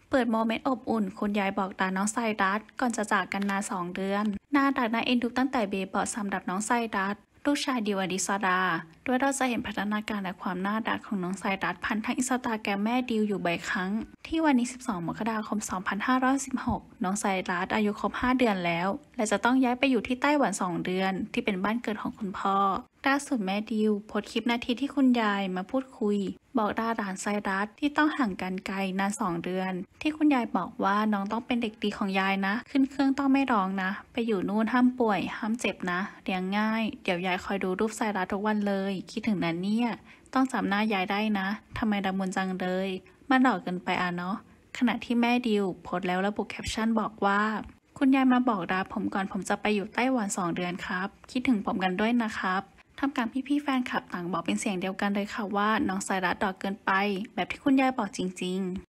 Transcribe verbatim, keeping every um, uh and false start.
เปิดโมเมนต์อบอุ่นคุณยายบอกลาน้องไซรัสก่อนจะจากกันนานสองเดือนน่ารักน่าเอ็นดูตั้งแต่เบเบาะสำหรับน้องไซรัสลูกชายดิวอดิสดาด้วยเราจะเห็นพัฒนาการและความน่ารักของน้องไซรัสผ่านทางอินสตาแกรมแม่ดิวอยู่บ่อยครั้งที่วันที่สิบสองมกราคมสองพันห้าร้อยสิบหกน้องไซรัสอายุครบห้าเดือนแล้วและจะต้องย้ายไปอยู่ที่ไต้หวันสองเดือนที่เป็นบ้านเกิดของคุณพ่อล่าสุดแม่ดิวโพสต์คลิปนาทีที่คุณยายมาพูดคุยบอกลาหลานไซรัสที่ต้องห่างกันไกลนานสองเดือนที่คุณยายบอกว่าน้องต้องเป็นเด็กดีของยายนะขึ้นเครื่องต้องไม่ร้องนะไปอยู่นู่นห้ามป่วยห้ามเจ็บนะเลี้ยงง่ายเดี๋ยวยายคอยดูรูปไซรัสทุกวันเลยคิดถึงนั้นเนี่ยต้องจำหน้ายายได้นะทำไมดำมุนจังเลยมันหลอกเกินไปอ่ะเนาะขณะที่แม่ดิวโพสต์แล้วระบุแคปชั่นบอกว่าคุณยายมาบอกลาผมก่อนผมจะไปอยู่ไต้หวันสองเดือนครับคิดถึงผมกันด้วยนะครับทำกลางพี่ๆแฟนคลับต่างบอกเป็นเสียงเดียวกันเลยค่ะว่าน้องไซรัสดอกเกินไปแบบที่คุณยายบอกจริงๆ